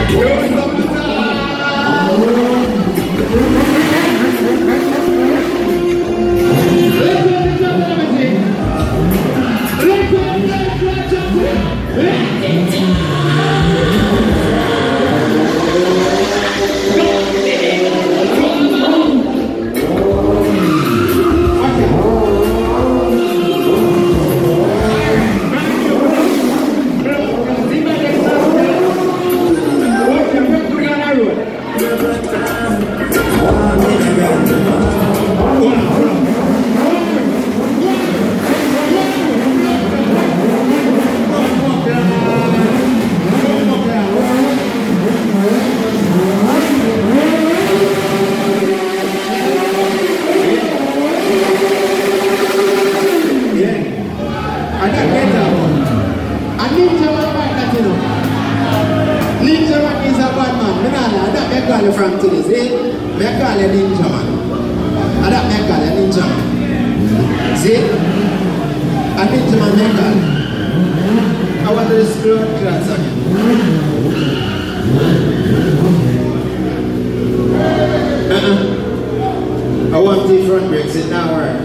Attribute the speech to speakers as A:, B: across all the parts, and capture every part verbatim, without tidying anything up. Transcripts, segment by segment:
A: From to this, eh? Me call a ninja man. And that me call a ninja man. See? A ninja man me call. I want to screw up class again. Uh-uh. I want the front brakes, it now work.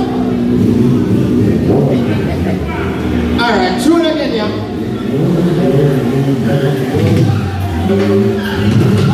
A: Alright, shoot again, yeah.